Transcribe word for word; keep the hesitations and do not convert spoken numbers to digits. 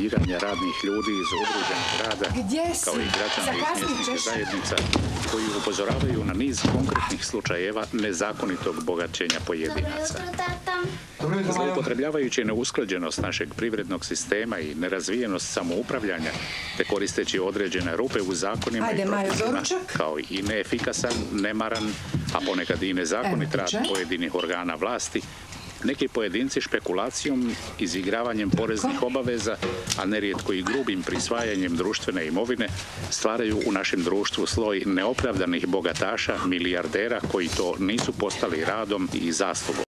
eksploatiranja radnih ljudi iz udruženog rada, kao i građana iz mjesnih zajednica, koji upozoravaju na niz konkretnih slučajeva nezakonitog bogaćenja pojedinaca. Zloupotrebljavajući neusklađenost našeg privrednog sistema i nerazvijenost samoupravljanja, te koristeći određene rupe u zakonima i propisima, kao i neefikasan, nemaran, a ponekad i nezakonit rad pojedinih organa vlasti, neki pojedinci špekulacijom, izigravanjem poreznih obaveza, a nerijetko i grubim prisvajanjem društvene imovine, stvaraju u našem društvu sloj neopravdanih bogataša, milijardera koji to nisu postali radom i zaslugom.